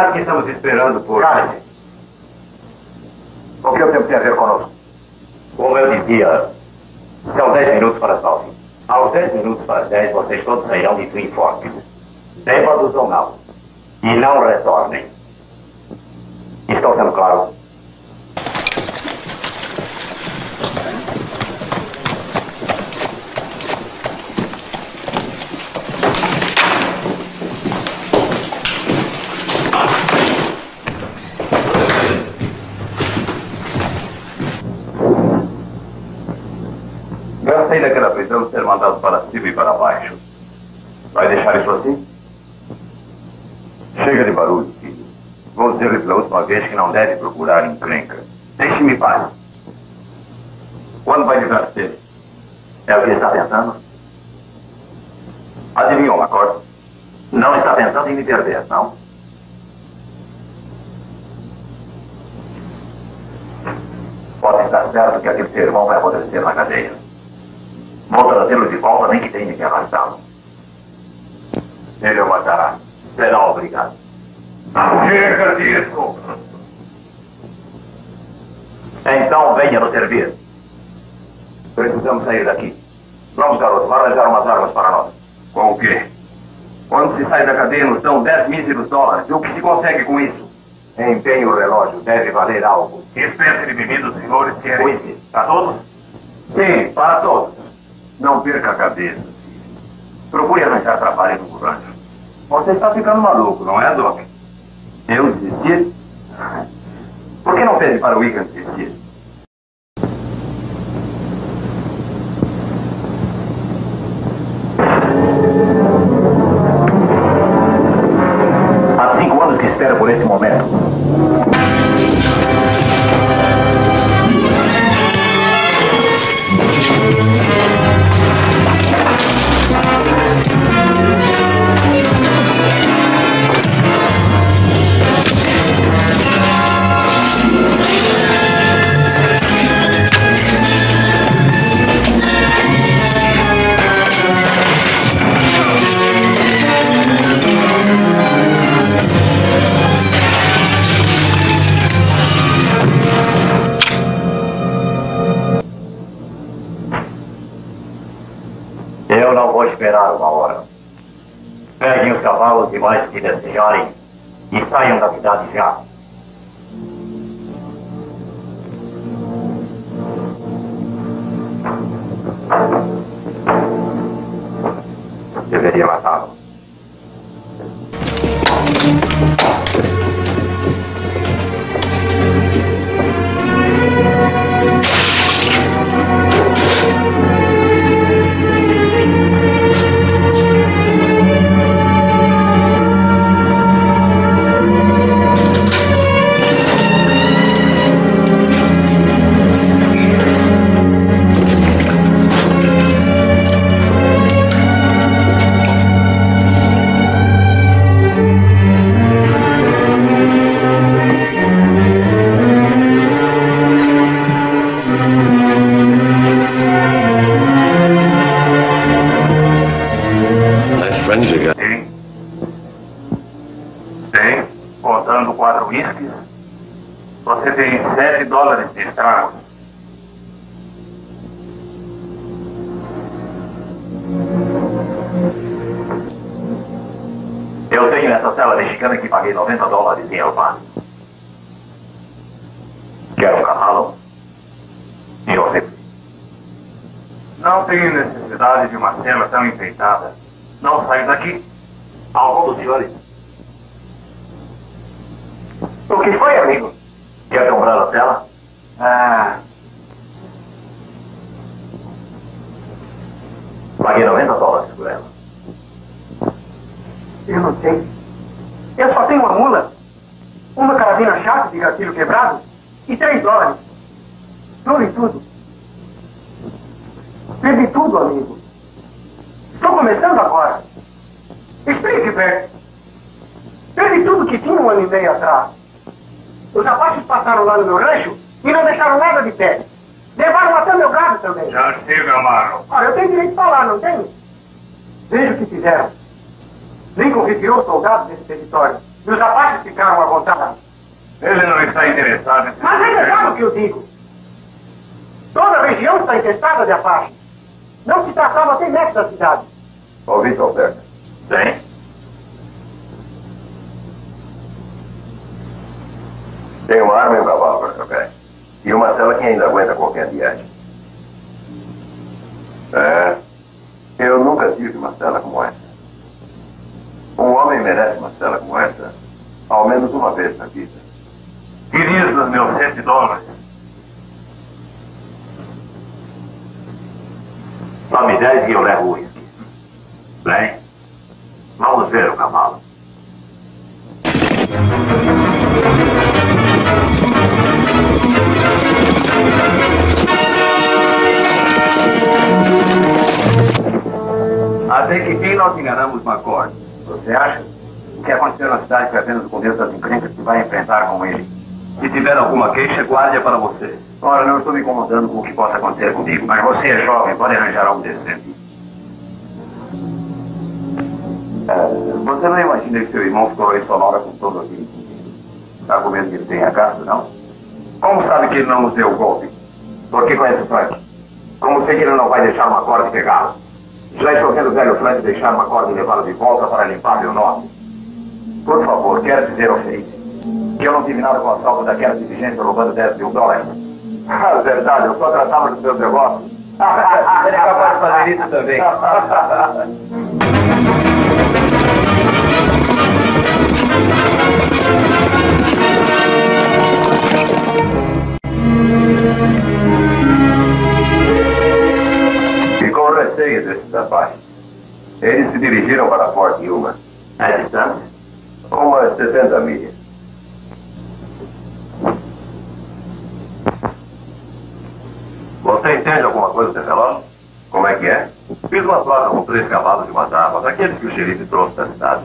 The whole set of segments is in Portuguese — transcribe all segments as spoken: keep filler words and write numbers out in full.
sabe que estamos esperando por... Cale-se. O que o tempo tem a ver conosco? Como eu dizia, são dez minutos para as nove. Aos dez minutos para as dez, vocês todos sairão de Twin Forks. Bêbados ou não. E não retornem. Estou sendo claro? Cansei daquela prisão de ser mandado para cima e para baixo. Vai deixar isso assim? Chega de barulho, filho. Vou dizer-lhe pela última vez que não deve procurar encrenca. Deixe-me em paz. Quando vai livrar-se dele? É o que está pensando? Adivinhou, Macor? Não está pensando em me perder, não? Pode estar certo que aquele seu irmão vai apodrecer na cadeia. Vou trazê-lo de volta, nem que tenha que arrastá-lo. Ele o matará. Será obrigado. Chega disso! Então venha nos servir. Precisamos sair daqui. Vamos, garoto, vai arranjar umas armas para nós. Com o quê? Quando se sai da cadeia, nos dão dez míseros dólares. E o que se consegue com isso? Empenhe o relógio. Deve valer algo. Que espécie de bebida os senhores querem? Whisky. Para todos? Sim, para todos. Não perca a cabeça. Procure arranjar trabalho no rancho. Você está ficando maluco, não é, Doc? Eu desistir? Por que não pede para o Wigan desistir? Há cinco anos que espero por esse momento. Eu não vou esperar uma hora. Peguem os cavalos e mais que desejarem e saiam da cidade já. Deveria matá-lo. Tem. Tem. Contando quatro whiskies, você tem sete dólares de estrago. Eu tenho essa cela mexicana que paguei noventa dólares em El Paso. Quer um cavalo? E o rifle? Não tenho necessidade de uma cela tão enfeitada. Não saio daqui. Algum dos senhores? O que foi, amigo? Quer comprar a cela? Ah. Paguei noventa dólares por ela. Eu não sei. Eu só tenho uma mula, uma carabina chata de gatilho quebrado e três dólares. Tudo e tudo. Perdi tudo, amigo. Estou começando agora. Explique, Bert. Perdi tudo que tinha um ano e meio atrás. Os rapazes passaram lá no meu rancho e não deixaram nada de pé. Levaram até meu gado também. Já sei, meu mano. Ora, eu tenho direito de falar, não tenho? Veja o que fizeram. Lincoln retirou os soldados desse território E os rapazes ficaram à vontade. Ele não está interessado em... Mas é verdade o que eu digo. Toda a região está infestada de Apache. Não se tratava até metros da cidade. Ouvi, Alberto. Sim. Tem uma arma e um cavalo para trocar. E uma cela que ainda aguenta qualquer viagem. É. Eu nunca tive uma cela como essa. Um homem merece uma cela como essa, ao menos uma vez na vida. Querias os meus sete dólares? Tome dez e eu levo o uísque. Bem, vamos ver o cavalo. Até que fim nós enganamos McCord? Você acha? O que aconteceu na cidade foi apenas o começo das encrencas que vai enfrentar com ele. Se tiver alguma queixa, guarde-a para você. Ora, não estou me incomodando com o que possa acontecer comigo, mas você é jovem, pode arranjar algo decente. É, você não imagina que seu irmão ficou aí sonora com todo aquele Está com medo que ele tenha gasto, não? Como sabe que ele não nos deu o golpe? Porque conhece o Frank. Como sei que ele não vai deixar uma corda pegá-lo? Já estou vendo o velho Frank deixar uma corda e levá-lo de volta para limpar meu nome. Por favor, quero dizer ao xerife que eu não tive nada com o assalto daquela diligência roubando dez mil dólares. Ah, verdade, eu só tratava dos seus negócios. Ele é capaz de fazer isso também. Ficou receio desses rapazes. Eles se dirigiram para Fort Yuma. É distante? Umas sessenta milhas. Você entende alguma coisa desse relógio? Como é que é? Fiz uma placa com três cavalos de umas armas, aqueles que o xerife trouxe da cidade.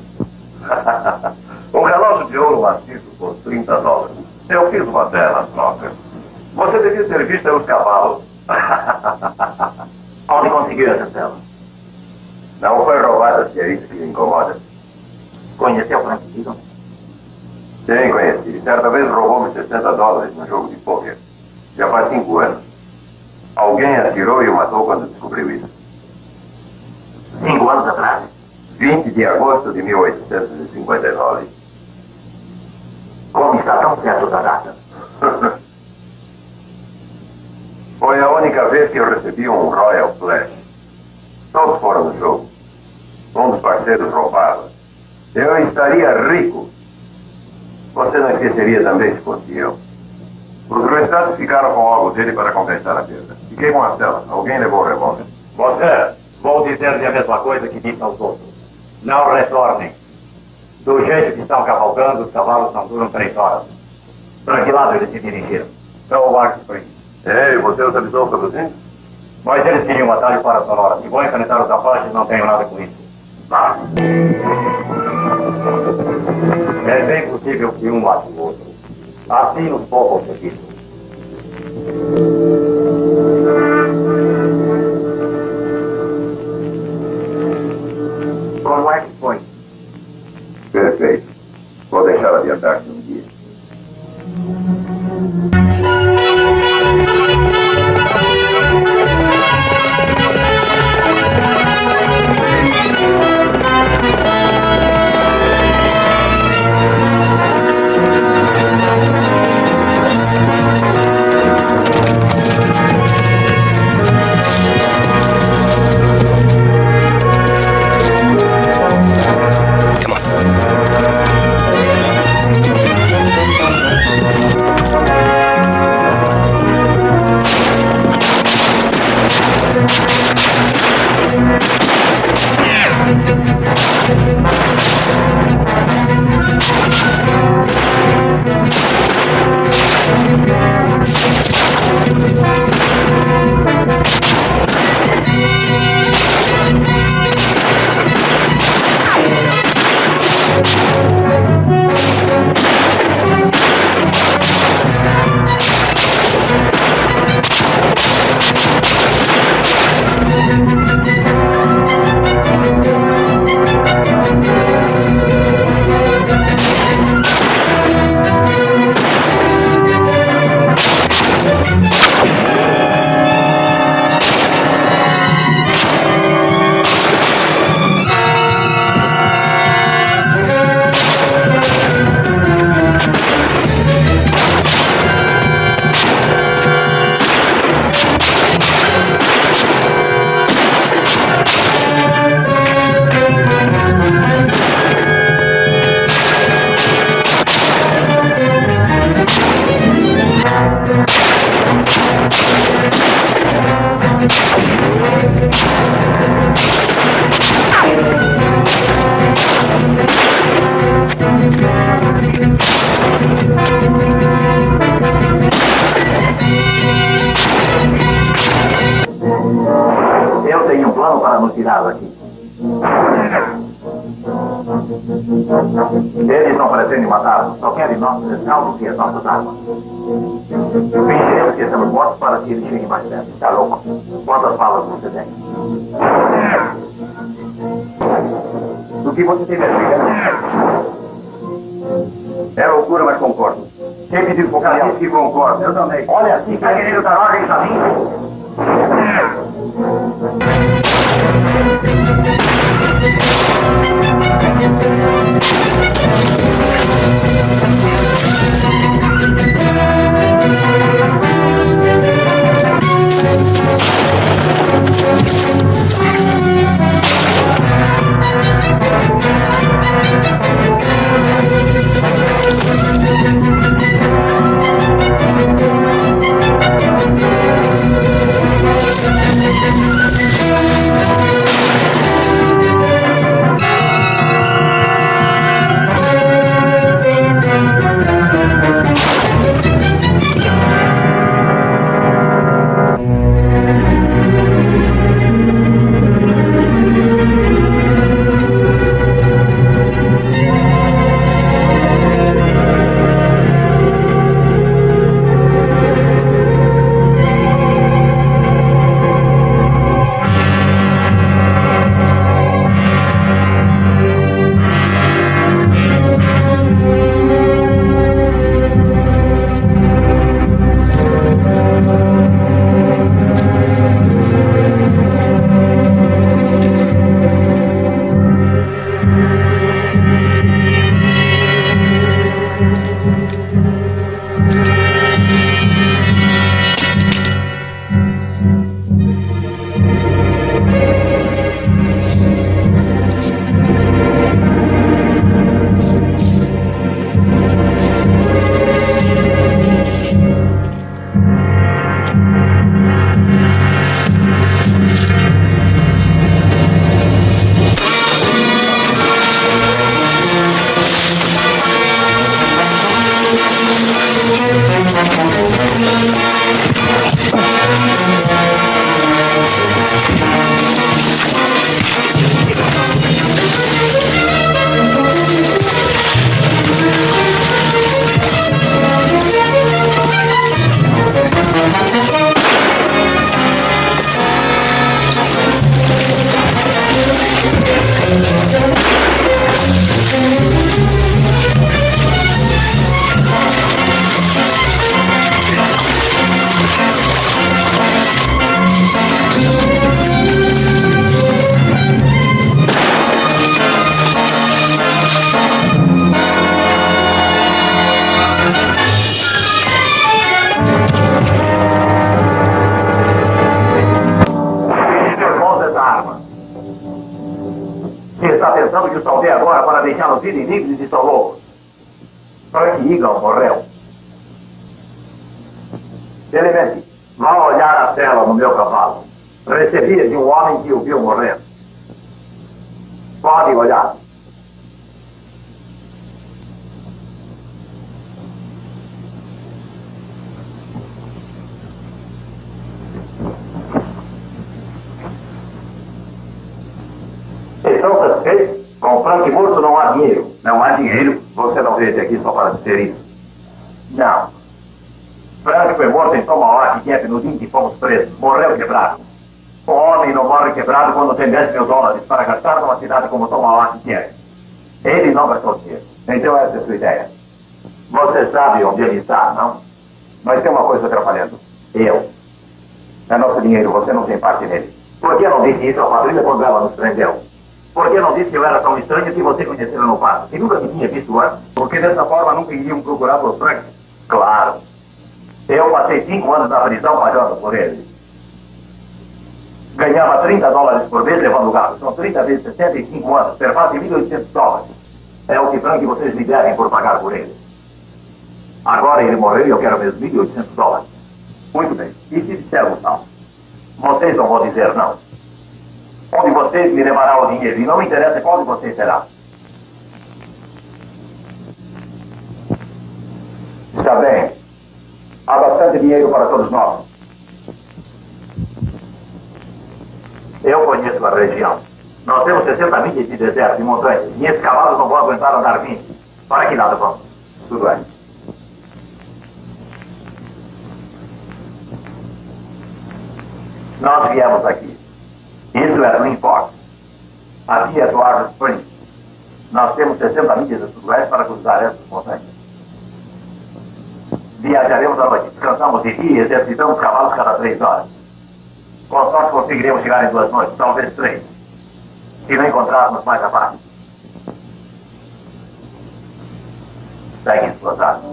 Um relógio de ouro maciço por trinta dólares. Eu fiz uma bela troca. Você devia ter visto os cavalos. Onde conseguiu essa cela? Não foi roubada, se é isso que lhe incomoda. Conheceu o Frank Dillon? Sim, conheci. Certa vez roubou-me sessenta dólares no jogo de pôquer. Já faz cinco anos. Alguém atirou e o matou quando descobriu isso. Cinco anos atrás? vinte de agosto de mil oitocentos e cinquenta e nove. Como está tão certo da data? Foi a única vez que eu recebi um Royal Flash. Todos foram no jogo. Um dos parceiros roubava. Eu estaria rico. Você não esqueceria também se fosse eu. Os restantes ficaram com algo dele para compensar a perda. Fiquei com a cela. Alguém levou o revólver. Você, vou dizer-lhe a mesma coisa que disse aos outros. Não retornem. Do jeito que estão cavalgando, os cavalos não duram três horas. Para que lado eles se dirigiram? Para o Wark Spring. Ei, você os avisou sobre os índios? Mas eles queriam um atalho para a Sonora. Se vão enfrentar os Apaches, não tenho nada com isso. Ah. É bem possível que um mate o outro. Assim nos poupa o serviço. Como é que foi? Perfeito. Vou deixar adiantar-se um dia. Eu tenho um plano para nos tirar daqui. Eles não pretendem matar-nos, só querem nossos rescaldos e as nossas armas. Fingiremos que estamos mortos para que eles cheguem mais perto. Está louco? Quantas balas você tem? Do que você tem medo? É loucura, mas concordo. Quem pediu focar nisso que concordo? Eu também. Olha, se está querendo dar ordem a mim. Que eu salvei agora para deixá-los irem livres e são loucos. Frank Eagle morreu. Elemente, vá olhar a cela no meu cavalo. Recebi de um homem que o viu morrer. Pode olhar. Estão satisfeitos? Com Frank morto não há dinheiro. Não há dinheiro? Você não veio aqui só para dizer isso? Não. Frank foi morto em Tomahawk Gap no dia em que fomos presos. Morreu quebrado. Um homem não morre quebrado quando tem dez mil dólares para gastar numa cidade como Tomahawk Gap. Ele não gastou dinheiro. Então essa é a sua ideia. Você sabe onde ele está, não? Mas tem uma coisa atrapalhando. Eu. É nosso dinheiro, você não tem parte nele. Por que não disse isso à patrulha quando ela nos prendeu? Por que não disse que eu era tão estranho que você conhecera no passo? Que nunca me tinha visto antes. Porque dessa forma nunca iriam procurar por Frank. Claro. Eu passei cinco anos na prisão pagando por ele. Ganhava trinta dólares por mês levando o gado. São trinta vezes sessenta e cinco anos. Perpassa mil e oitocentos dólares. É o que Frank e vocês me devem por pagar por ele. Agora ele morreu e eu quero meus mil e oitocentos dólares. Muito bem. E se dissermos não? Vocês não vão dizer não. Um de vocês me levará o dinheiro, e não me interessa qual de vocês será. Está bem. Há bastante dinheiro para todos nós. Eu conheço a região. Nós temos sessenta milhas de deserto e montanhas, e esses cavalos não vão aguentar andar vinte. Para que lado vamos? Tudo bem. Nós viemos aqui. Isso é Twin Forks. Aqui é Edward Springs. Nós temos sessenta milhas de sudoeste para cruzar essas montanhas. Viajaremos à noite, descansamos de dia e exercitamos cavalos cada três horas. Com sorte conseguiremos chegar em duas noites, talvez três. Se não encontrarmos mais abaixo. Seguem suas armas.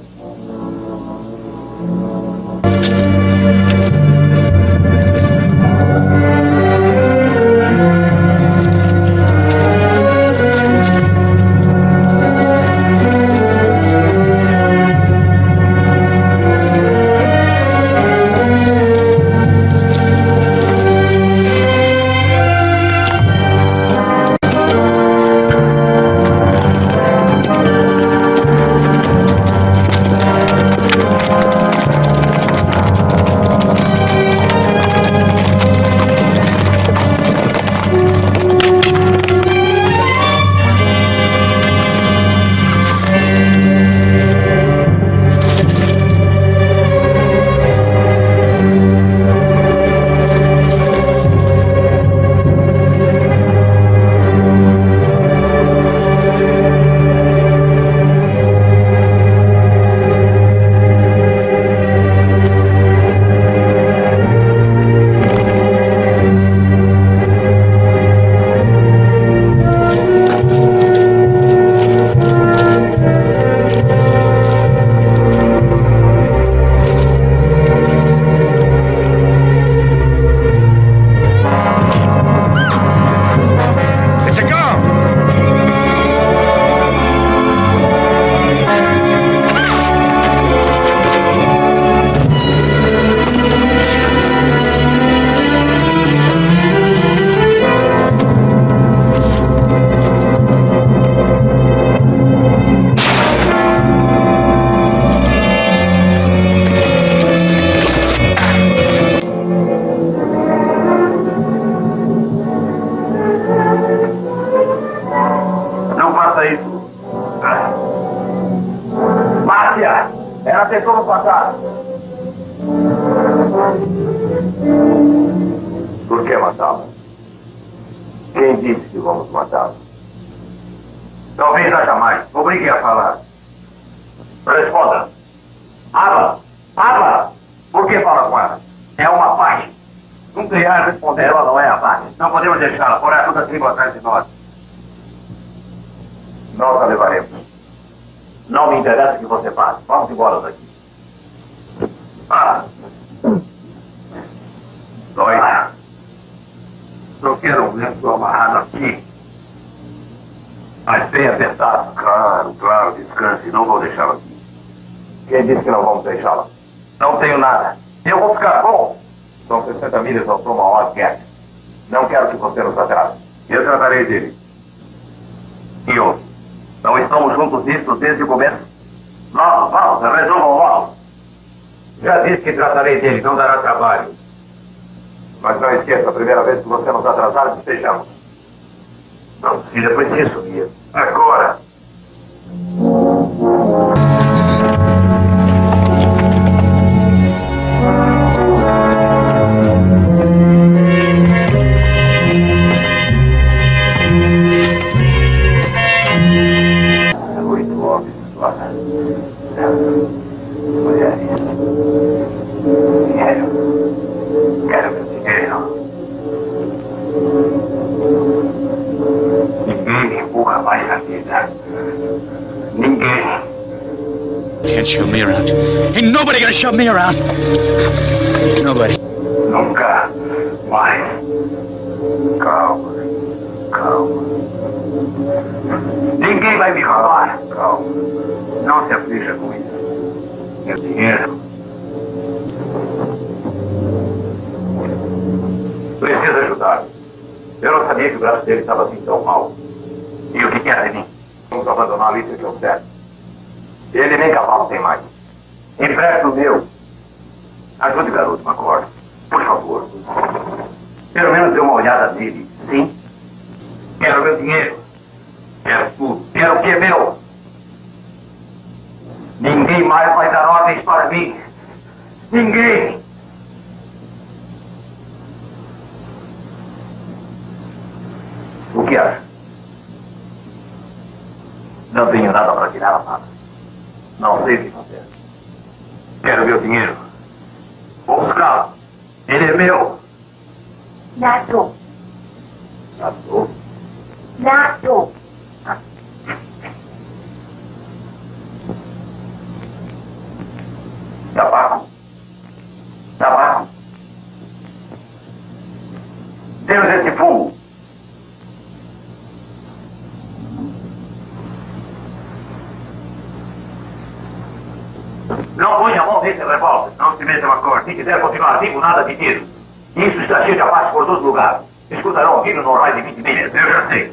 Por que matá-lo? Quem disse que vamos matá-lo? Talvez haja mais. Obrigue a falar. Responda. Fala. Fala. Por que fala com ela? É uma Apache. Nunca irá responder. Ela não é Apache. Não podemos deixá-la. Por toda a tribo atrás de nós. Nós a levaremos. Não me interessa o que você faz. Vamos embora daqui. Ah. Dói. Ah. Só quero um lenço amarrado aqui. Mas bem apertado. Claro, claro. Descanse. Não vou deixá-la aqui. Quem disse que não vamos deixá-la? Não tenho nada. Eu vou ficar bom. São sessenta milhas ao Tomahawk Gap. Não quero que você nos atrase. Eu tratarei dele. E eu? Não estamos juntos nisso desde o começo? Vamos, vamos, resolvam logo. Já disse que tratarei dele, não dará trabalho. Mas não esqueça, a primeira vez que você nos atrasar, despejamos. Não, se depois disso, Guia. Agora. Can't show me around. Ain't nobody gonna show me around. Nobody. Nunca mais. Calma. Calma. Ninguém vai me roubar. Calma. Não se aflija com isso. Meu dinheiro. Preciso ajudar. Eu não sabia que o braço dele estava assim tão mal. E o que quer de mim? Vamos abandonar a lista que eu quero. Ele nem cavalo tem mais. Empresta o meu. Ajude o garoto, McCord. Por favor. Pelo menos dê uma olhada nele. Sim? Quero meu dinheiro. Quero tudo. Quero o que é meu. Ninguém mais vai dar ordens para mim. Ninguém. O que acha? Não tenho nada para tirar a nada. Não sei o que fazer. Quero meu dinheiro. Vou buscá-lo. Ele é meu. Nato. Nato? Nato. Tabaco. Tabaco. Temos esse fumo. Não ponha a mão nesse revólver. Não se meta, McCord. Se quiser continuar vivo, nada de tiro. Isso está cheio de abaixo por todos os lugares. Escutarão um tiro no raio de vinte milhas. Eu já sei.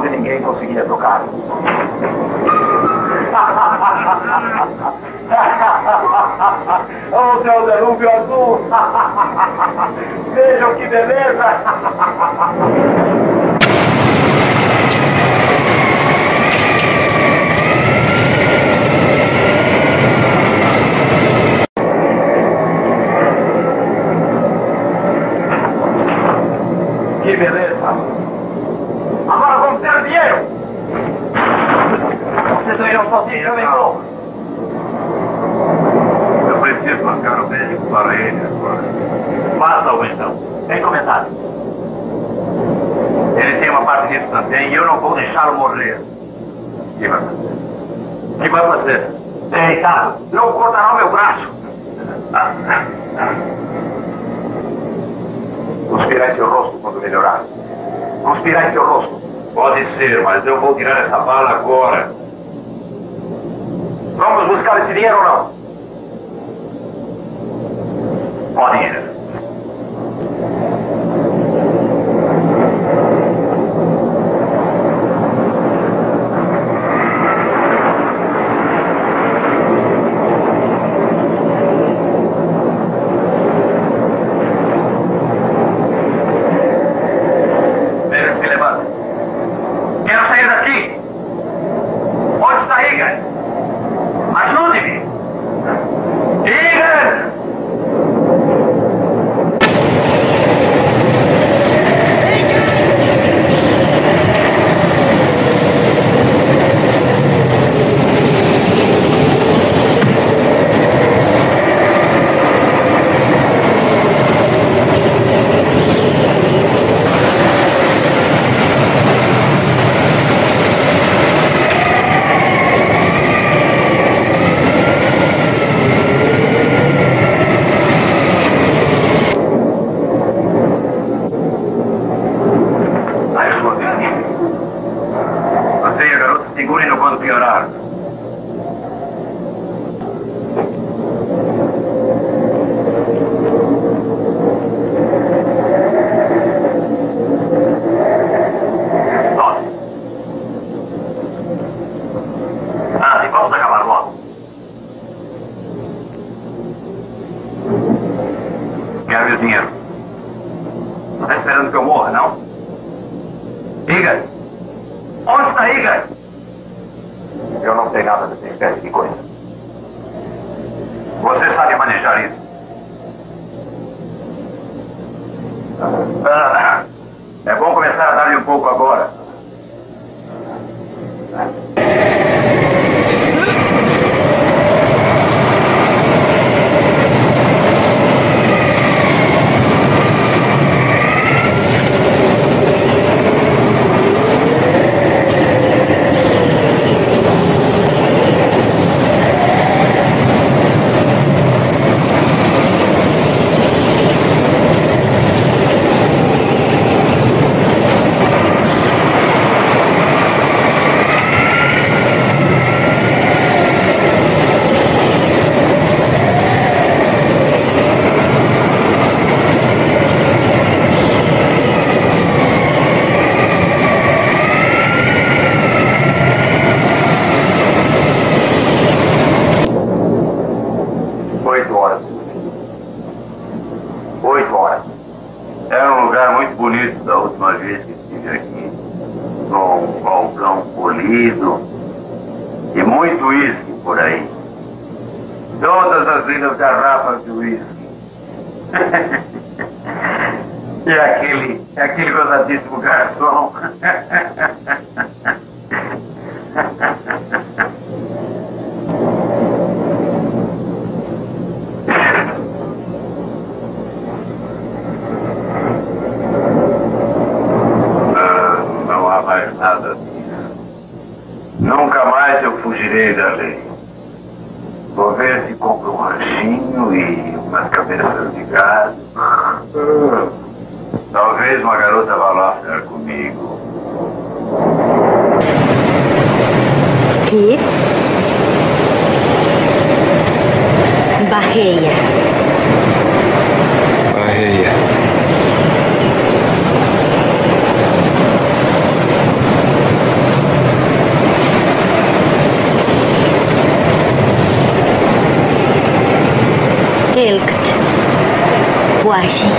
onde ninguém conseguia tocar. Oh, seu delúvio azul! Vejam que beleza! Que beleza! Agora vamos ter dinheiro! Vocês irão sozinhos, eu nem vou! Eu preciso marcar o médico para ele agora. Faça-o então. Sem comentário. Ele tem uma parte disso também e eu não vou deixá-lo morrer. O que vai fazer? O que vai fazer? Deitado. Não cortará o meu braço. Cuspirá em seu rosto quando melhorar. Cuspirá em seu rosto. Pode ser, mas eu vou tirar essa bala agora. Vamos buscar esse dinheiro ou não? Podem ir. Eles se levantam. Quero sair daqui. Onde está Egan? Ajude-me. Egan! Você e a garota segurem-no quando piorar. Sobe. Ah, e vamos acabar logo. Quero meu dinheiro. Não está esperando que eu morra, não? Egan! Onde está Egan? Eu não sei nada dessa espécie de coisa. Você sabe manejar isso? Ah, é bom começar a dar-lhe um pouco agora. Oito horas. Oito horas. É um lugar muito bonito da última vez que estive aqui. Com um balcão polido e muito uísque por aí. Todas as lindas garrafas de uísque. E aquele, aquele gozadíssimo garçom. Não há mais nada disso. Nunca mais eu fugirei da lei. Vou ver se compro um ranchinho e umas cabeças de gado. Talvez uma garota vá lá ficar comigo. Kid? Barreia. Barreia. bobagem.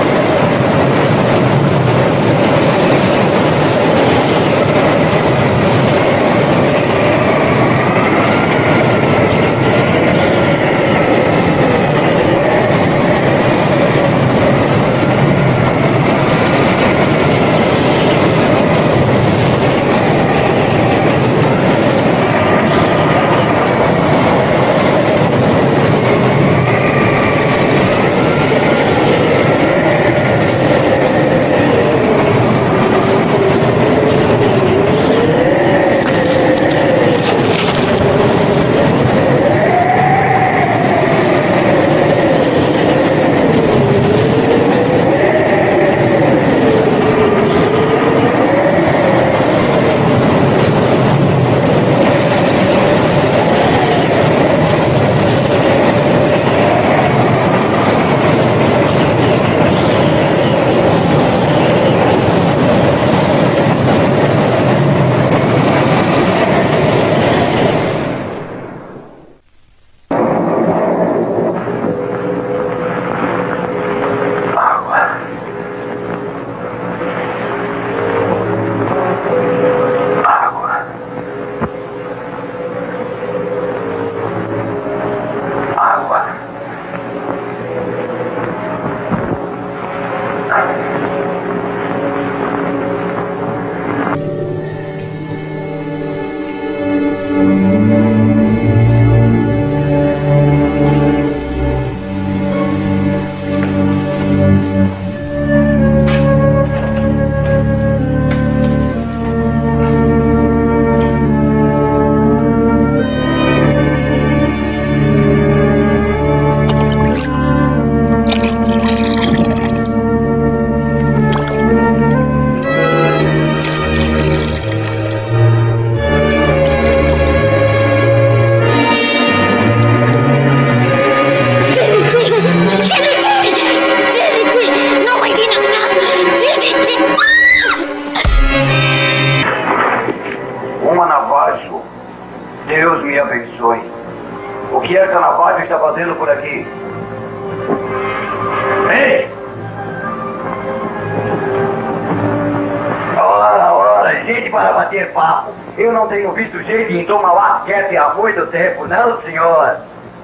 Não, senhor.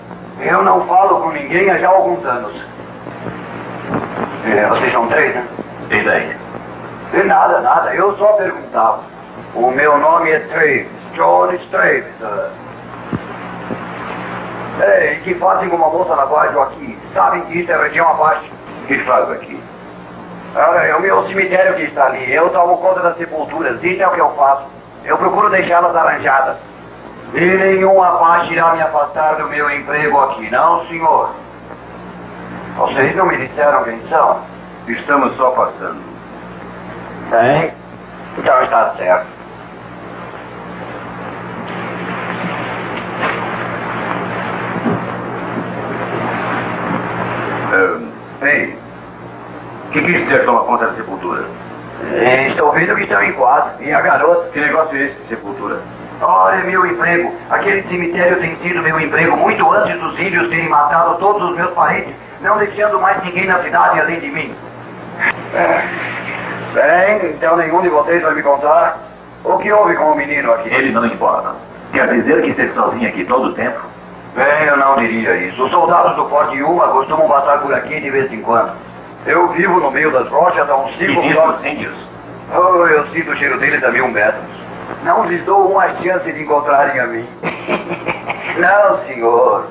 Eu não falo com ninguém há já alguns anos. É, vocês são três, né? E daí? De nada, nada. Eu só perguntava. O meu nome é Travis. John Travis. Ei, que fazem uma moça na guarda aqui? Sabem que isso é região abaixo? O que faz aqui? Olha, é o meu cemitério que está ali. Eu tomo conta das sepulturas. Isso é o que eu faço. Eu procuro deixá-las arranjadas. E nenhum Apache irá me afastar do meu emprego aqui, não, senhor? Vocês não me disseram quem são? Estamos só passando. Bem, então está certo. Uh, ei, o que quis dizer toma conta da sepultura? É, estou vendo que estão em quatro. E a garota? Que negócio é esse de sepultura? Olha, é meu emprego. Aquele cemitério tem sido meu emprego muito antes dos índios terem matado todos os meus parentes, não deixando mais ninguém na cidade além de mim. É. Bem, então nenhum de vocês vai me contar o que houve com o menino aqui. Ele não importa. Quer dizer que esteve sozinho aqui todo o tempo? Bem, eu não diria isso. Os soldados do Forte Yuma costumam passar por aqui de vez em quando. Eu vivo no meio das rochas há uns cinco quilômetros. Índios? Oh, eu sinto o cheiro deles a mil metros. Não lhes dou uma chance de encontrarem a mim. Não, senhor.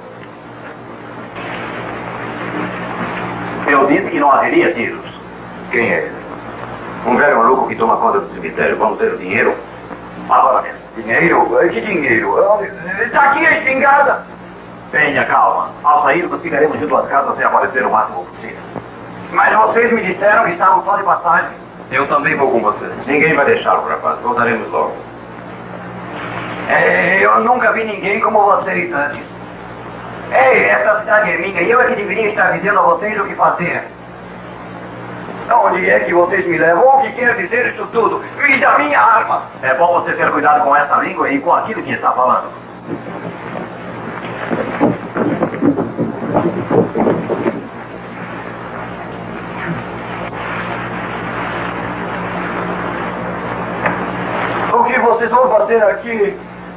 Eu disse que não haveria tiros. Quem é ele? Um velho maluco que toma conta do cemitério. Vamos ter o dinheiro? Agora mesmo. Dinheiro? Que dinheiro? Está aqui a espingarda. Tenha calma. Ao sairmos, ficaremos junto às casas até aparecer o máximo possível. Mas vocês me disseram que estavam só de passagem. Eu também vou com vocês. Ninguém vai deixá-lo, rapaz. Voltaremos logo. É, eu nunca vi ninguém como vocês antes. Ei, essa cidade é minha e eu é que deveria estar dizendo a vocês o que fazer. Onde é que vocês me levam? O que quer dizer isso tudo? Me dá minha arma! É bom você ter cuidado com essa língua e com aquilo que está falando. vocês vão fazer aqui?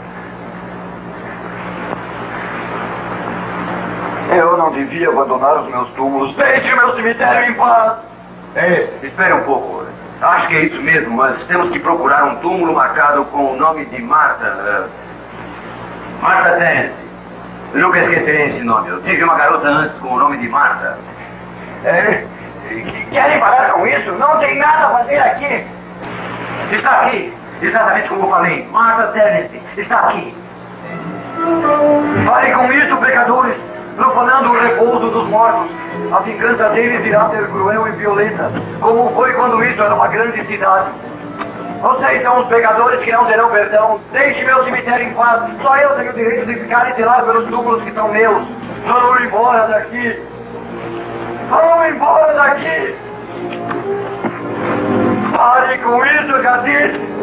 Eu não devia abandonar os meus túmulos. Deixe meu cemitério em paz. Ei, espere um pouco. Acho que é isso mesmo, mas temos que procurar um túmulo marcado com o nome de Marta. Uh, Marta Terence. Eu nunca esquecerei esse nome. Eu tive uma garota antes com o nome de Marta. É? Querem parar com isso? Não tem nada a fazer aqui. Está aqui. Exatamente como eu falei. Marta Terence. Está aqui. Parem com isso, pecadores. Profanando o repouso dos mortos. A vingança deles irá ser cruel e violenta, como foi quando isso era uma grande cidade. Vocês são os pecadores que não terão perdão. Deixe meu cemitério em paz. Só eu tenho o direito de ficar e zelar pelos túmulos que são meus. Vão embora daqui. Vão embora daqui. Pare com isso, já disse.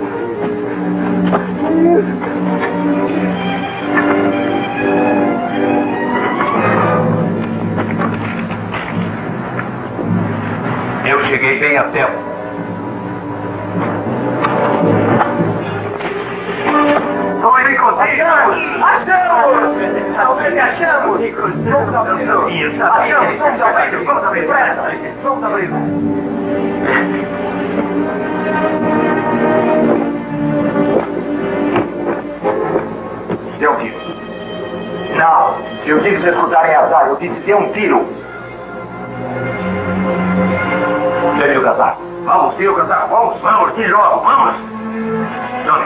Eu cheguei bem a tempo. Oi, encontramos! Achamos! Talvez achamos! Vamos abrir! Isso! Achamos! Vamos abrir! Vamos abrir! Vamos abrir! Deu um tiro. Não, se os tigres escutarem azar, eu disse dê um tiro. Deixa eu casar. Vamos, tira o casar. Vamos, vamos, tira logo, vamos. Johnny.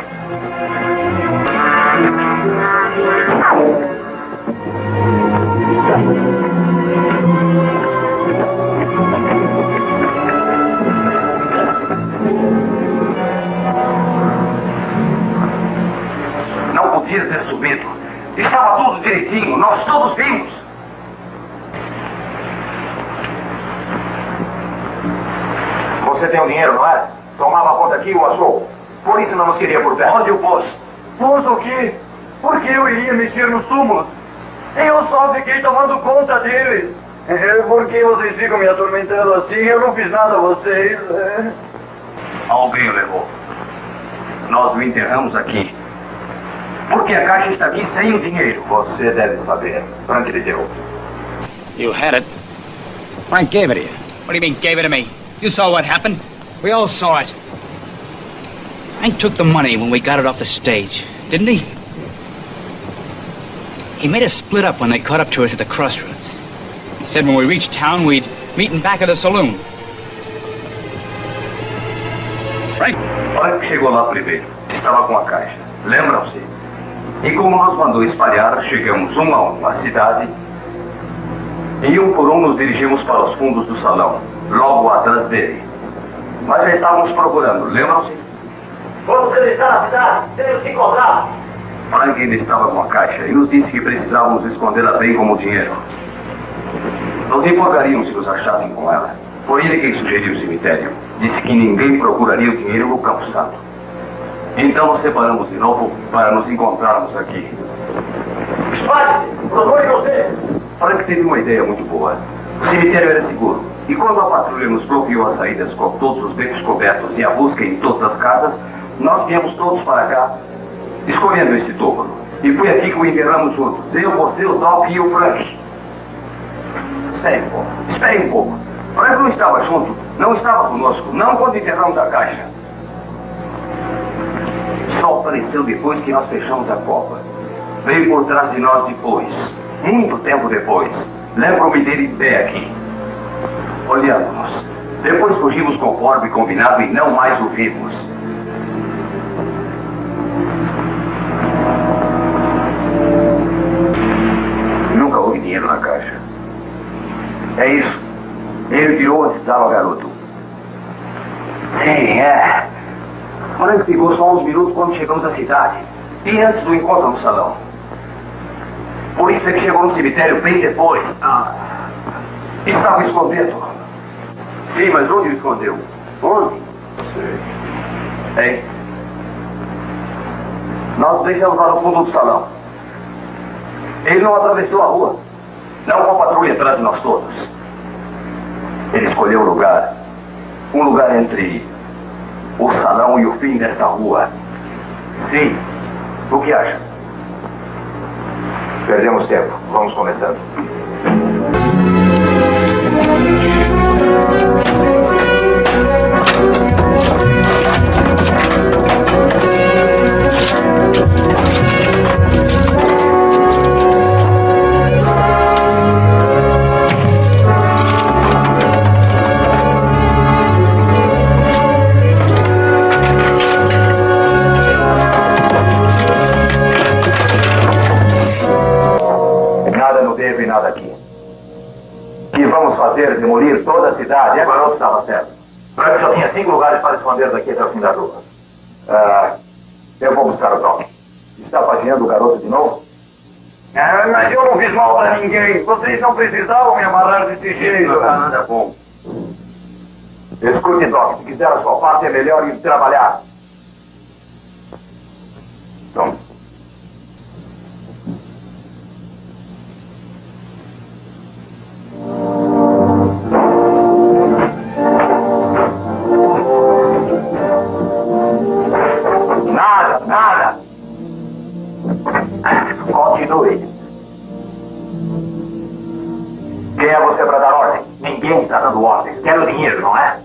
Não podia ter subido. Estava tudo direitinho, nós todos vimos. Você tem o dinheiro, não é? Tomava conta aqui e o achou. Por isso não nos queria por perto. Onde o pôs? Pôs o quê? Por que eu iria mexer nos túmulos? Eu só fiquei tomando conta deles. É, por que vocês ficam me atormentando assim? Eu não fiz nada a vocês. É. Alguém o levou. Nós o enterramos aqui. Porque a caixa está aqui sem o dinheiro. Você deve saber. Frank lhe deu. You had it. Frank gave it to you. What do you mean, gave it to me? You saw what happened. We all saw it. Frank took the money when we got it off the stage, didn't he? He made us split up when they caught up to us at the crossroads. He said when we reached town, we'd meet in back of the saloon. Frank? Frank chegou lá primeiro. Estava com a caixa. Lembram-se? E como nos mandou espalhar, chegamos um a um à cidade. E um por um nos dirigimos para os fundos do salão, logo atrás dele. Mas já estávamos procurando, lembram-se? Vamos está na cidade, temos que encontrá-lo. Frank ainda estava com a caixa e nos disse que precisávamos escondê-la bem como dinheiro. Nos enforcaríamos se nos achassem com ela. Foi ele quem sugeriu o cemitério. Disse que ninguém procuraria o dinheiro no Campo Santo. Então nos separamos de novo para nos encontrarmos aqui. Espalhe-se, procure você. Frank teve uma ideia muito boa. O cemitério era seguro. E quando a patrulha nos bloqueou as saídas com todos os becos cobertos e a busca em todas as casas, nós viemos todos para cá, escolhendo esse túmulo. E foi aqui que o enterramos juntos. Eu, você, o Doc e o Frank. Espere um pouco. Espere um pouco. Frank não estava junto. Não estava conosco. Não quando enterramos a caixa. Só apareceu depois que nós fechamos a copa. Veio por trás de nós depois. Muito tempo depois. Lembro-me dele em pé aqui. Olhando-nos. Depois fugimos conforme combinado e não mais o vimos. Nunca houve dinheiro na caixa. É isso. Ele virou onde estava o garoto. Sim, é. Frank ficou só uns minutos quando chegamos à cidade. E antes do encontro no salão. Por isso é que chegou no cemitério bem depois. Ah. Estava escondendo. Sim, mas onde o escondeu? Onde? Sei. Hein? Nós o deixamos lá no fundo do salão. Ele não atravessou a rua. Não com a patrulha atrás de nós todos. Ele escolheu um lugar. Um lugar entre o salão e o fim desta rua. Sim. O que acha? Perdemos tempo. Vamos começando. E nada aqui. O que vamos fazer? Demolir toda a cidade? É, garoto, estava certo. Frank só tinha cinco lugares para esconder daqui até o fim da rua. Ah, eu vou buscar o Doc. Está pagiando o garoto de novo? Ah, mas eu não fiz mal para ninguém. Vocês não precisavam me amarrar desse jeito. Não está nada bom. Escute, Doc. Se quiser a sua parte, é melhor ir trabalhar. Tome. Continue. Quem é você para dar ordem? Ninguém está dando ordem. Quero dinheiro, não é?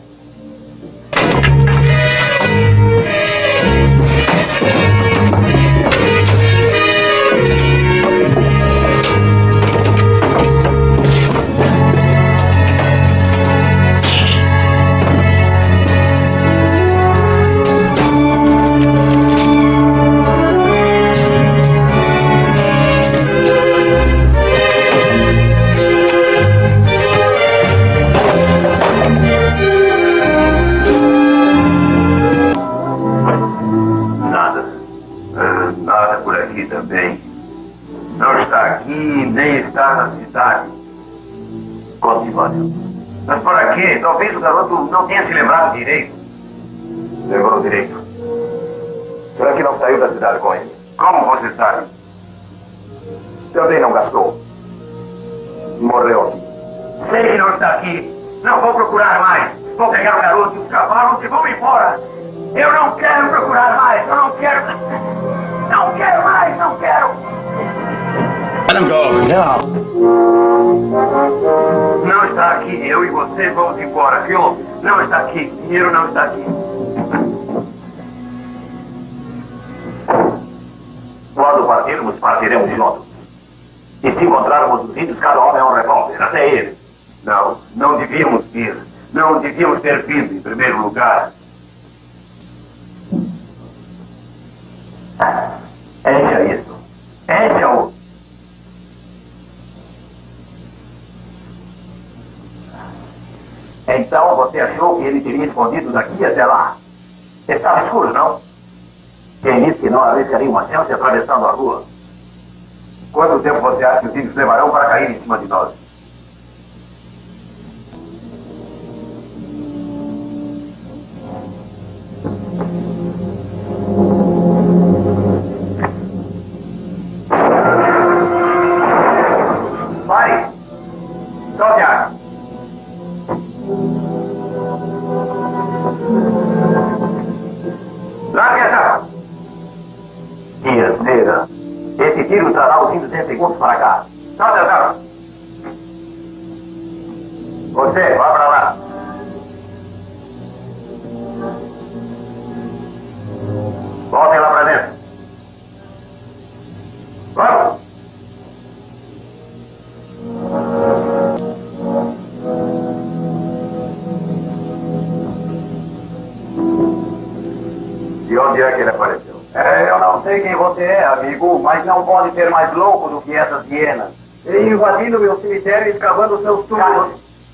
Também. Não está aqui, nem está na cidade. Conte, Vânio. Mas para quê? Talvez o garoto não tenha se lembrado direito. Lembrou direito. Frank não saiu da cidade com ele. Como você sabe? Também não gastou. Morreu aqui. Sei que não está aqui. Não vou procurar mais. Vou pegar o garoto e os cavalos e vou embora. Eu não quero procurar mais. Eu não quero... Não quero mais, não quero! Let him go. Não. Não está aqui. Eu e você vamos embora, viu? Não está aqui. Dinheiro não está aqui. Quando partirmos, partiremos juntos. E se encontrarmos os índios, cada homem é um revólver. Até ele. Não, não devíamos ir. Não devíamos ter vindo em primeiro lugar. Encha isso. Encha-o. Então você achou que ele teria escondido daqui até lá? Estava escuro, não? Quem disse que não arriscaria uma chance atravessando a rua? Quanto tempo você acha que os índios levarão para cair em cima de nós? Esse tiro trará os índios em segundos para cá. Tchau, tchau, tchau. Você, vá para lá. Voltem lá para dentro. Vamos. De onde é que ele apareceu? É, eu não sei quem você é, amigo, mas não pode ser mais louco do que essas hienas. Invadindo meu cemitério e escavando seus túmulos.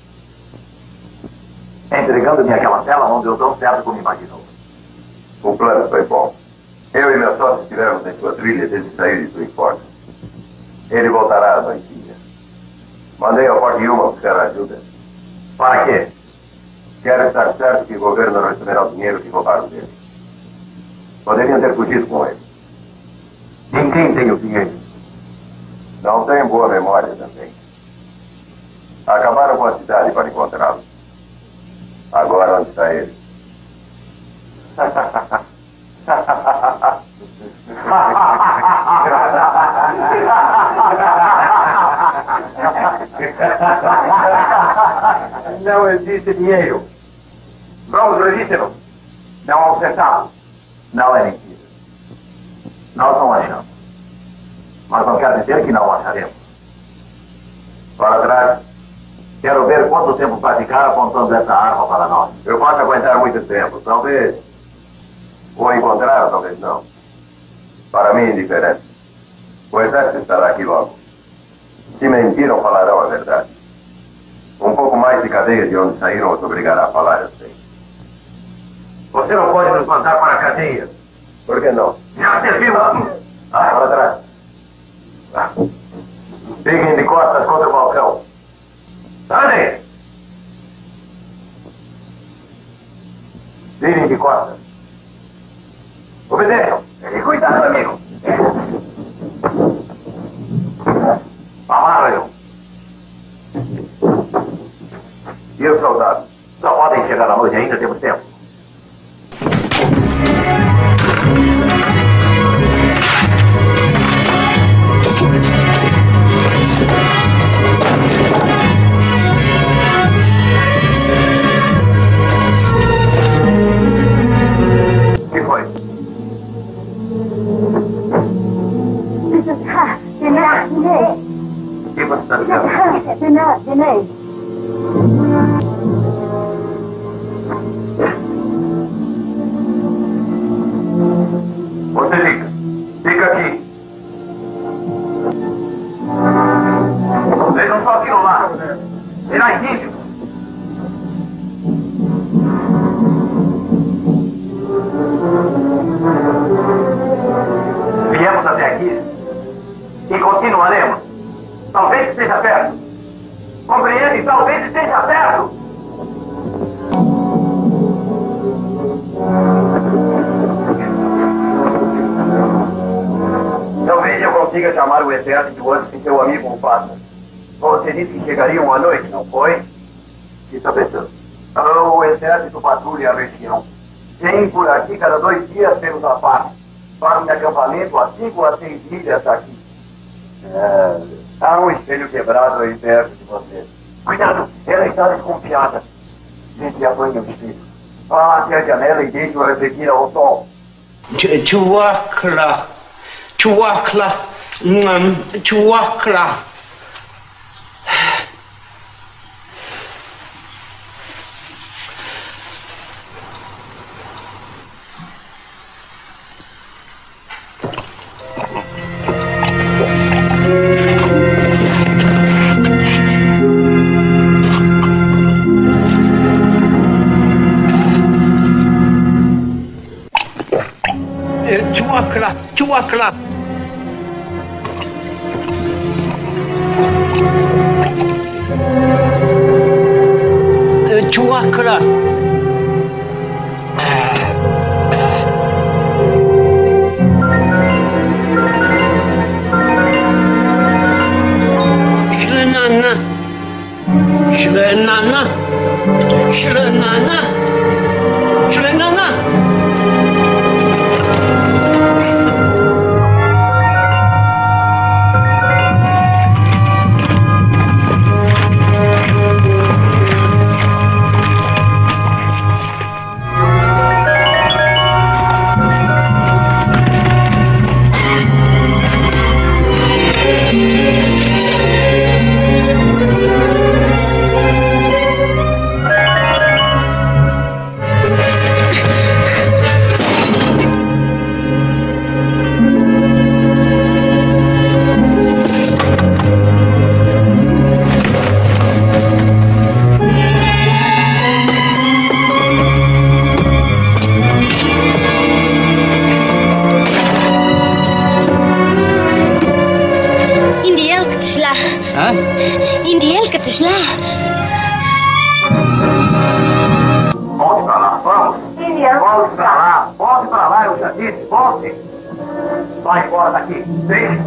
Entregando-me aquela cela onde eu tão certo como imaginou. O plano foi bom. Eu e meu sócio estivemos em sua trilha desde sair de Twin Forks. Ele voltará às noitinhas. Mandei ao Fort Yuma buscar ajuda. Para quê? Quero estar certo que o governo não receberá o dinheiro que roubaram dele. Poderiam ter fugido com ele. Ninguém tem o dinheiro. Não tem boa memória também. Acabaram com a cidade para encontrá-lo. Agora onde está ele? Não existe dinheiro. Vamos, registro. Não há um centavo. Não é mentira. Nós não achamos. Mas não quer dizer que não acharemos. Para trás, quero ver quanto tempo praticar apontando essa arma para nós. Eu posso aguentar muito tempo. Talvez vou encontrar, talvez não. Para mim, indiferente. O exército estará aqui logo. Se mentiram, falarão a verdade. Um pouco mais de cadeia de onde saíram os obrigará a falar, eu sei. Você não pode nos mandar para a cadeia. Por que não? Já serviu. Ah, para trás. Ah. Fiquem de costas contra o balcão. Andem. Virem de costas. Obedeçam. E cuidado, amigo. Amarram-no. E os soldados? Só podem chegar à noite, ainda temos tempo. O que foi? This is her. Dinner, dinner. O que você está This is dizendo? her. Dinner, dinner. Você fica. Fica aqui. Vejam só aquilo lá. Será indígena? Viemos até aqui e continuaremos. Talvez esteja perto. Compreende? Talvez esteja perto. Talvez eu consiga chamar o exército antes que seu amigo o faça. Você disse que chegariam à noite, não foi? Que está pensando? O exército patrulha a região. Vem por aqui cada dois dias pelos apartes. Para um acampamento a cinco a seis milhas daqui. É, há um espelho quebrado aí perto de você. Cuidado, ela está desconfiada. Gente, apanha o espelho. Vá até a janela e deixe-o refletir ao sol. Chuakla, chuakla, chuakla. Chuakla, chuakla. Chuakla. Shlenana. Shlenana. Shlenana. Shlenana. Volte pra lá, vamos. Volte pra lá, volte pra lá, eu já disse, volte. Vai embora daqui, deixe.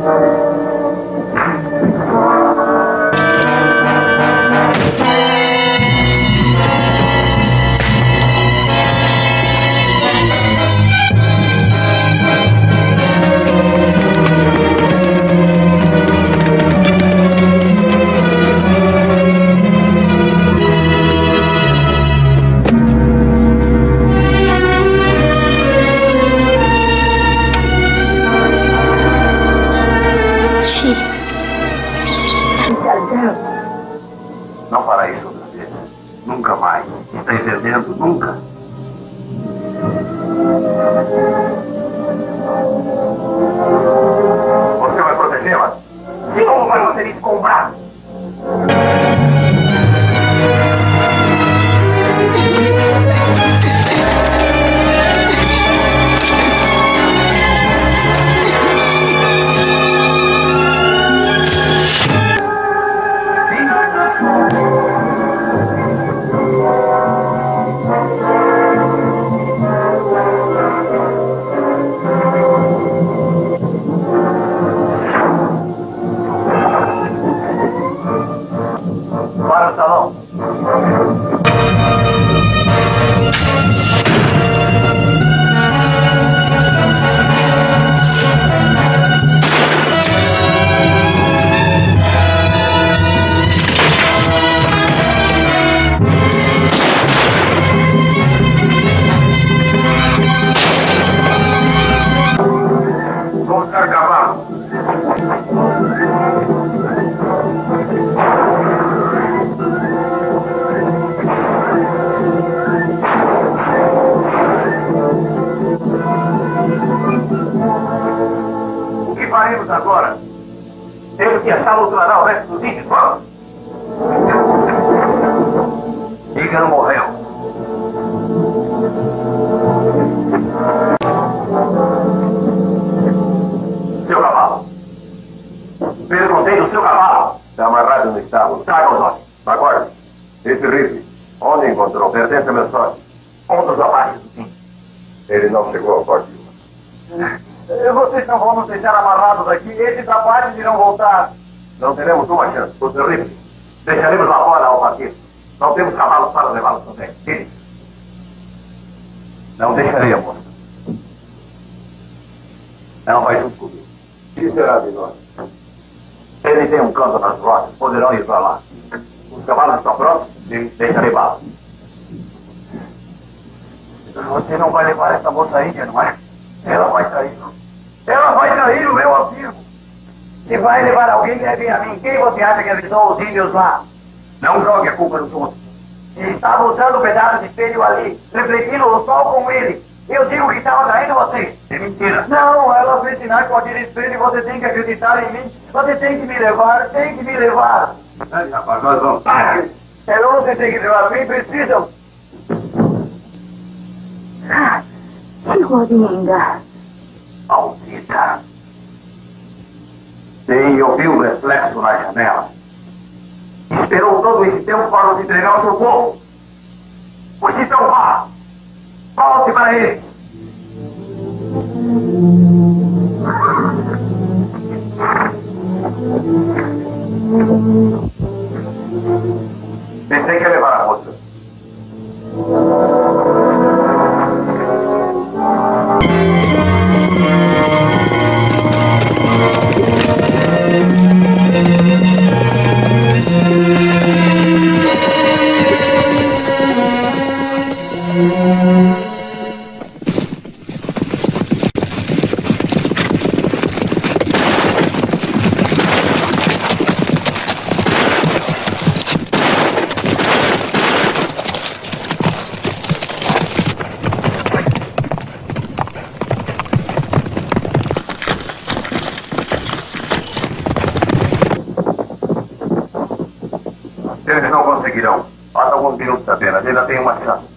saímos agora, temos que achar o o resto dos índios. Vamos! Ícaro morreu. Seu cavalo. Perguntei do seu cavalo. Está amarrado no estábulo. Traga os olhos. Aguarde. Esse rifle, onde encontrou? Pertence a meu sócio. Um dos abaixos do sim. Ele não chegou ao forte. Vocês não vão nos deixar amarrados aqui. Esses abaixos irão voltar. Não teremos uma chance. O seu rifle. Deixaremos lá fora ao partir. Não temos cavalos para levá-los também. Sim. Não deixarei a moça. Ela vai junto comigo. O que será de nós? Ele tem um canto nas rochas. Poderão ir para lá. Os cavalos estão prontos? Sim. Deixarei bala. Você não vai levar essa moça índia, não é? Ela vai trair. Ela vai trair o meu amigo. Se vai levar alguém, leve a mim. Quem você acha que avisou os índios lá? Não jogue a culpa nos outros. Estava usando um pedaço de espelho ali, refletindo o sol com ele. Eu digo que estava traindo você. É mentira. Não, ela fez sinal com aquele espelho e você tem que acreditar em mim. Você tem que me levar, tem que me levar. Aí, rapaz, nós vamos. Ah, é você tem que levar, me precisam. Ah, chegou linda. Maldita. Sim, eu vi o reflexo na janela. Esperou todo esse tempo para nos entregar ao seu povo. Pois então vá. Volte para ele. Pensei que ia levar a moça. Eles não conseguirão. Falta alguns minutos apenas. Ainda tem uma chance.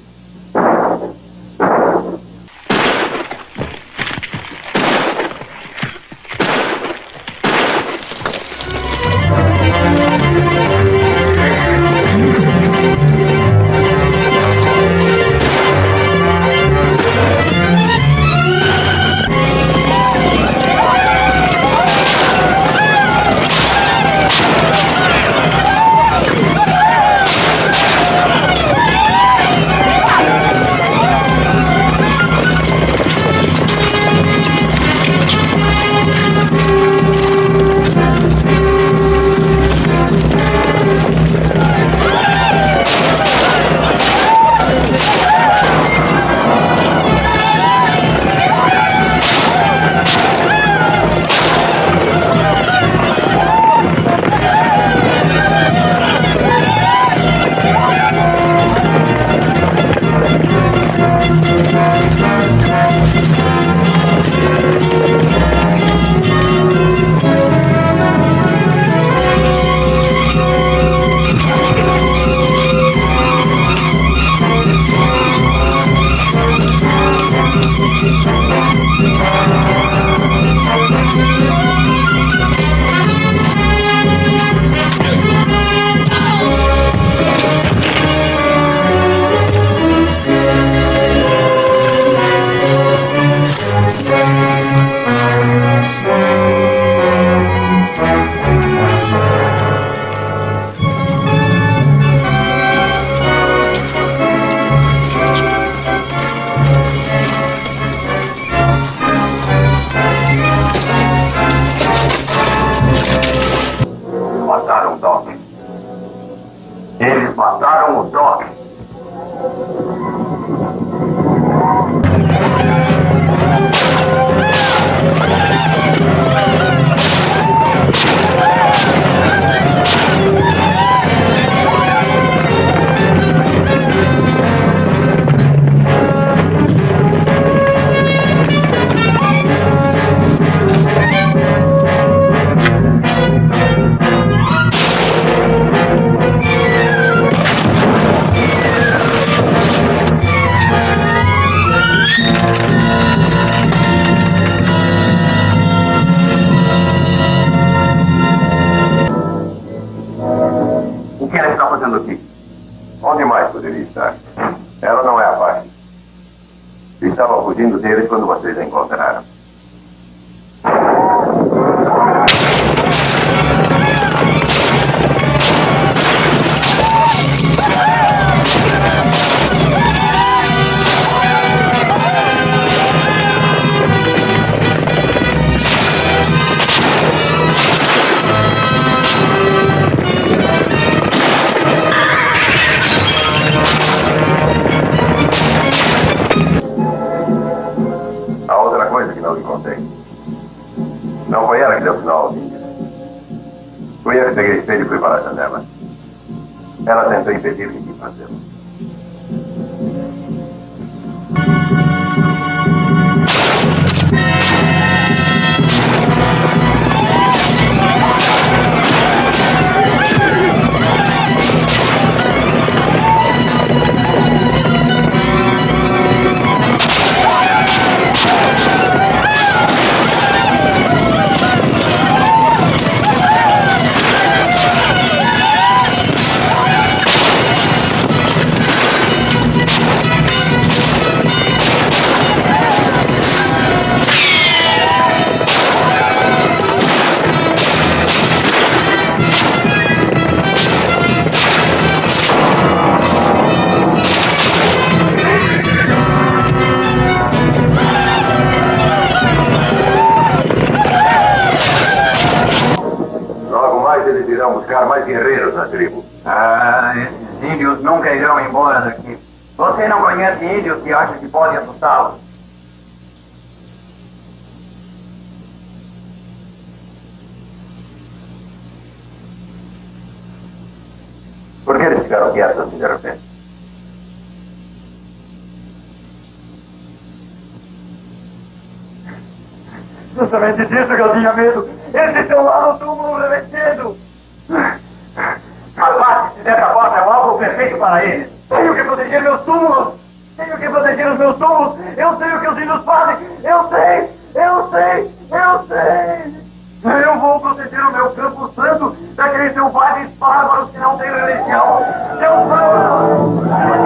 O que ela está fazendo aqui? Onde mais poderia estar? Ela não é a paz. Estava fugindo deles quando vocês a encontraram. Não foi ela que deu sinal ao índio. Fui eu que peguei o espelho e fui para a janela. Ela tentou impedir o que quis fazê-lo. Buscar mais guerreiros na tribo. Ah, esses índios nunca irão embora daqui. Você não conhece índios que acha que pode assustá-los? Por que eles ficaram quietos assim de repente? Justamente disso que eu tinha medo. Eles estão lá no túmulo revestido. Mas bate-se dessa porta é o alvo perfeito para eles. Tenho que proteger meus túmulos. Tenho que proteger os meus túmulos. Eu sei o que os índios fazem. Eu sei, eu sei, eu sei. Eu vou proteger o meu campo santo daqueles selvagens bárbaros que não têm religião. Eu vou...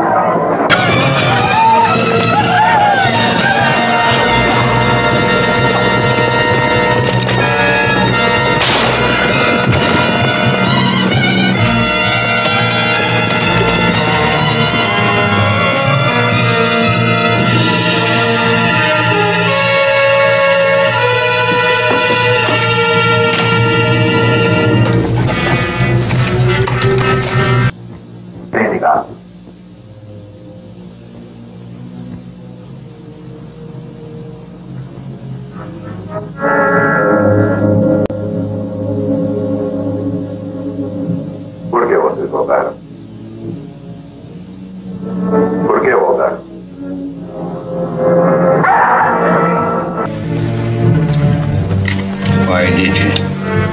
Por que vocês voltaram? Por que voltaram? Why did you?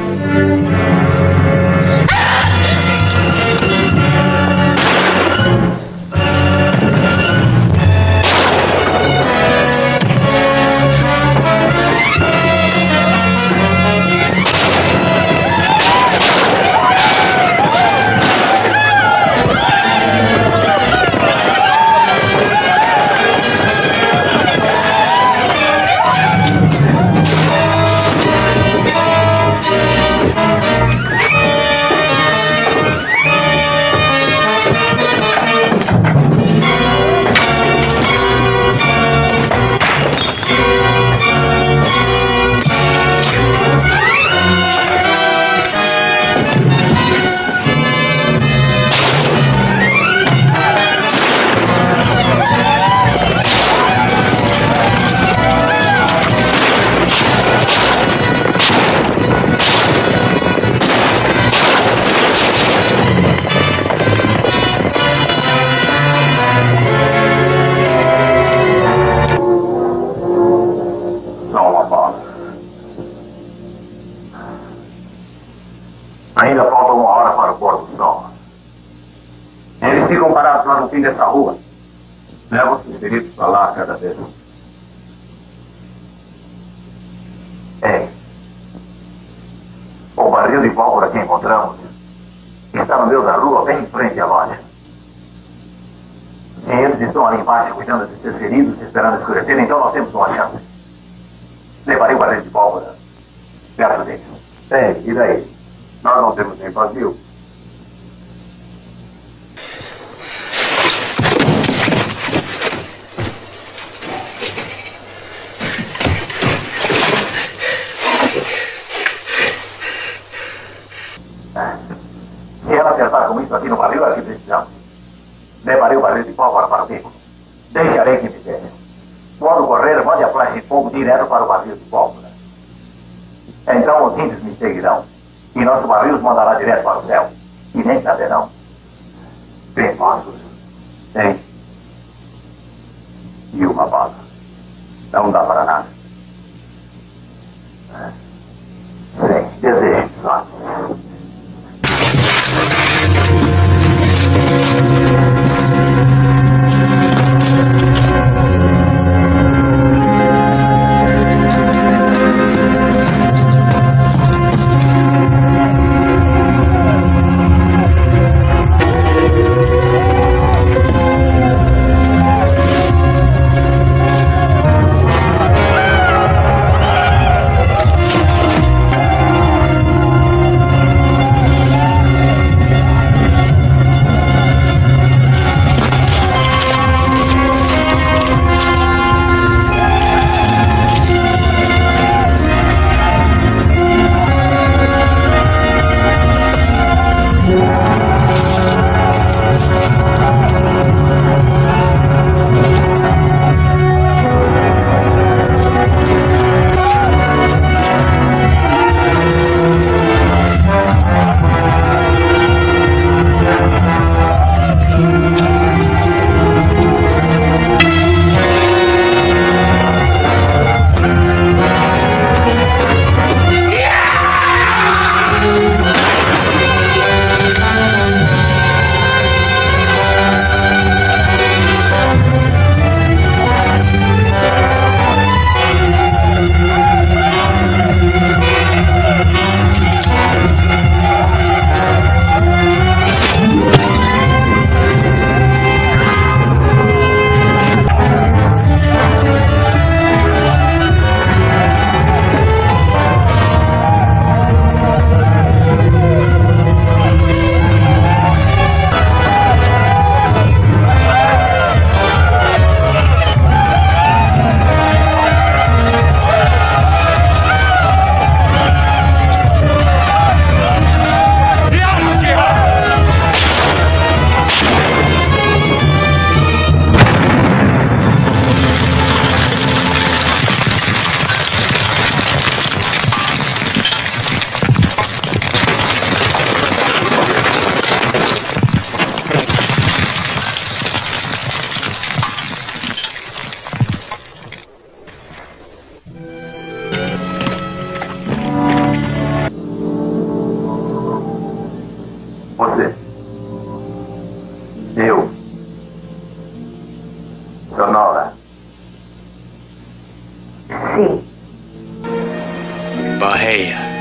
Ainda falta uma hora para o pôr do sol. Eles ficam parados lá no fim dessa rua. Leva os feridos para lá a cada vez. de pólvora que encontramos está no meio da rua, bem em frente à loja. Se eles estão ali embaixo cuidando de seus feridos, esperando escurecer, então nós temos uma chance. Levarei o barril de pólvora perto deles. Ei, e daí? Nós não temos nem vazio. Se ela acertar com isso aqui no barril, é o que precisamos. Levarei o barril de pólvora para o beco. Deixarei que me deixe. Quando correr, mande a flecha de fogo direto para o barril de pólvora. Então os índios me seguirão. E nosso barril os mandará direto para o céu. E nem saberão. Bem passos. Tem. E uma bala. Não dá para nada. Sim, desejo, sabe? Você. Eu. Sonora. Sim. Bahia.